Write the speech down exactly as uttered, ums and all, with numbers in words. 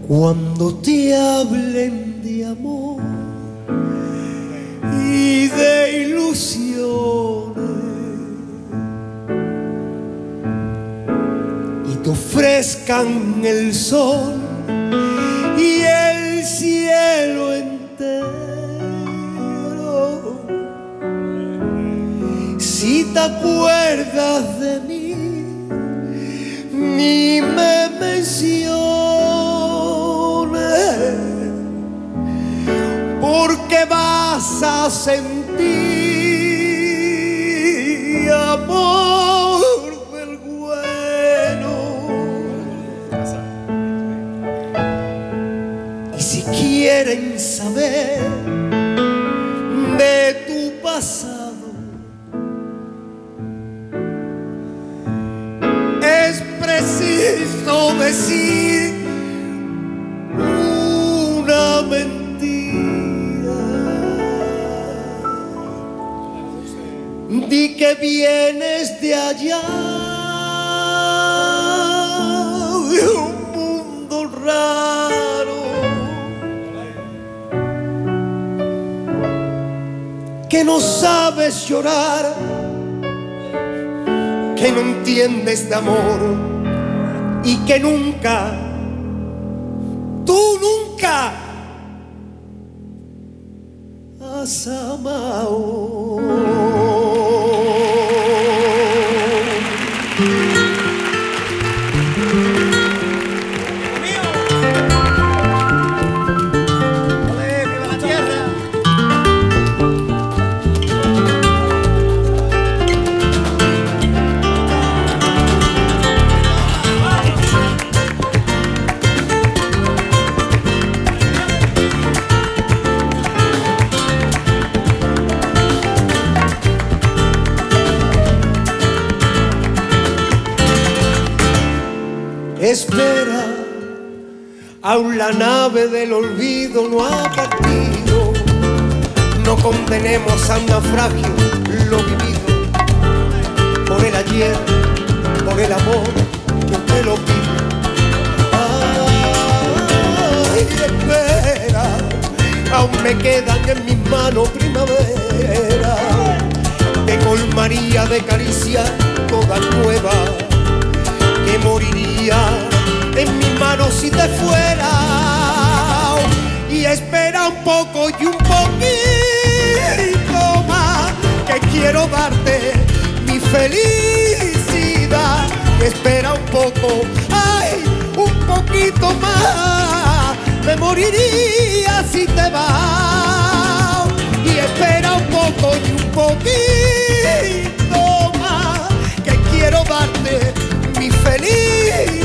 Cuando te hablen de amor y de ilusiones y te ofrezcan el sol y el cielo entero, si te acuerdas de mí, ni me menciones, porque vas a sentir amor del bueno. Y si quieren saber de tu pasado, es preciso decir una mentira. Di que vienes de allá, de un mundo raro, que no sabes llorar, que no entiendes de amor y que nunca, tú nunca has amado. Espera, aún la nave del olvido no ha partido. No condenemos a un naufragio lo vivido. Por el ayer, por el amor, yo te lo pido. Ay, espera, aún me quedan en mis manos primavera. Te colmaría de caricias toda nueva, que moriría en mis manos si te fuera. Y espera un poco y un poquito más, que quiero darte mi felicidad. Espera un poco, ay, un poquito más, me moriría si te vas. Y espera un poco y un poquito más, que quiero darte mi felicidad.